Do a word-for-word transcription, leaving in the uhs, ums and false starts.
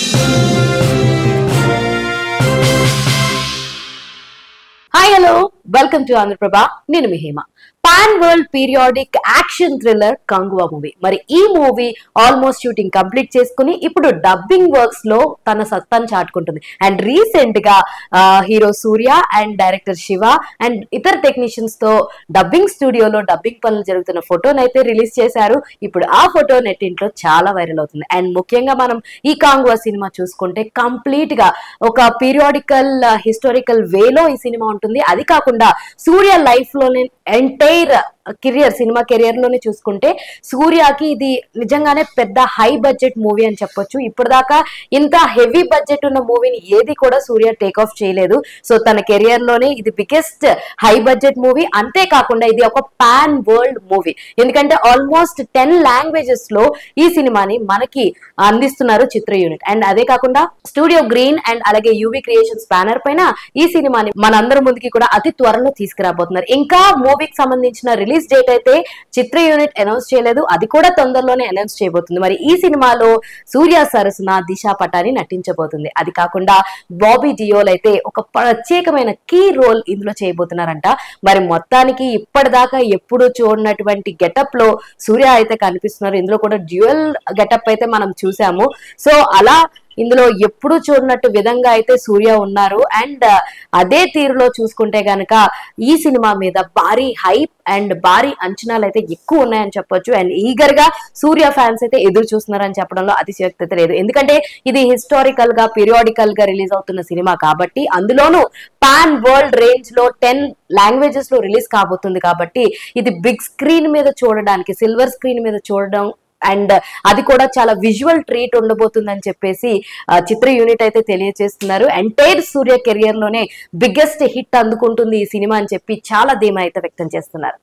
Hi, hello. Welcome to Andhra Prabha. Nenu mi Hema. Pan world periodic action thriller Kanguva movie. మరి ఈ movie almost shooting complete చేసుకుని ఇప్పుడు dubbing works లో తన సత్తాను చాటుకుంటుంది. అండ్ రీసెంట్ గా hero Surya and director Siva and ఇతర టెక్నీషియన్స్ తో డబ్బింగ్ స్టూడియోలో డబ్బింగ్ పనులు జరుగుతున్న ఫోటోని అయితే రిలీజ్ చేశారు. ఇప్పుడు ఆ ఫోటో నెట్టింట్లో చాలా వైరల్ అవుతుంది. అండ్ ముఖ్యంగా మనం ఈ కాంగువా సినిమా చూసుకుంటే కంప్లీట్ గా ఒక పీరియాడికల్ హిస్టారికల్ వేలో ఈ సినిమా ఉంటుంది. అది కాకుండా సూర్య లైఫ్ లోనే ఎంటైర్ కెరియర్ సినిమా కెరియర్ లోనే చూసుకుంటే సూర్యకి ఇది నిజంగానే పెద్ద హై బడ్జెట్ మూవీ అని చెప్పొచ్చు. ఇప్పటిదాకా ఇంత హెవీ బడ్జెట్ ఉన్న మూవీని ఏది కూడా సూర్య టేక్ ఆఫ్ చేయలేదు. సో తన కెరియర్ లోనే ఇది బిగ్గెస్ట్ హై బడ్జెట్ మూవీ. అంతేకాకుండా ఇది ఒక పాన్ వరల్డ్ మూవీ. ఎందుకంటే ఆల్మోస్ట్ టెన్ లాంగ్వేజెస్ లో ఈ సినిమాని మనకి అందిస్తున్నారు చిత్ర యూనిట్. అండ్ అదే కాకుండా స్టూడియో గ్రీన్ అండ్ అలాగే యూవీ క్రియేషన్స్ బ్యానర్ పైన ఈ సినిమాని మనందరి ముందుకి కూడా అతి త్వరలో తీసుకురాబోతున్నారు. ఇంకా మూవీకి సంబంధించిన రిలీజ్ డేట్ అయితే చిత్ర యూనిట్ అనౌన్స్ చేయలేదు. అది కూడా తొందరలోనే అనౌన్స్ చేయబోతుంది. మరి ఈ సినిమాలో సూర్య సరసన దిశా పటాని నటించబోతుంది. అది కాకుండా బాబీ డియోల్ అయితే ఒక ప్రత్యేకమైన కీ రోల్ ఇందులో చేయబోతున్నారంట. మరి మొత్తానికి ఇప్పటిదాకా ఎప్పుడు చూడనటువంటి గెటప్ లో సూర్య అయితే కనిపిస్తున్నారు. ఇందులో కూడా డ్యూయల్ గెటప్ అయితే మనం చూసాము. సో అలా ఇందులో ఎప్పుడు చూడనట్టు విధంగా అయితే సూర్య ఉన్నారు. అండ్ అదే తీరులో చూసుకుంటే గనక ఈ సినిమా మీద భారీ హైప్ అండ్ భారీ అంచనాలు అయితే ఎక్కువ ఉన్నాయని చెప్పొచ్చు. అండ్ ఈగర్ గా సూర్య ఫ్యాన్స్ అయితే ఎదురు చూస్తున్నారని చెప్పడంలో అతిశయోక్తి లేదు. ఎందుకంటే ఇది హిస్టారికల్ గా పీరియాడికల్ గా రిలీజ్ అవుతున్న సినిమా కాబట్టి, అందులోనూ పాన్ వరల్డ్ రేంజ్ లో టెన్ లాంగ్వేజెస్ లో రిలీజ్ కాబోతుంది కాబట్టి ఇది బిగ్ స్క్రీన్ మీద చూడడానికి, సిల్వర్ స్క్రీన్ మీద చూడడం అండ్ అది కూడా చాలా విజువల్ ట్రీట్ ఉండబోతుందని చెప్పేసి చిత్ర యూనిట్ అయితే తెలియజేస్తున్నారు. ఎంటైర్ సూర్య కెరియర్ లోనే బిగ్గెస్ట్ హిట్ అందుకుంటుంది ఈ సినిమా అని చెప్పి చాలా ధీమా అయితే వ్యక్తం చేస్తున్నారు.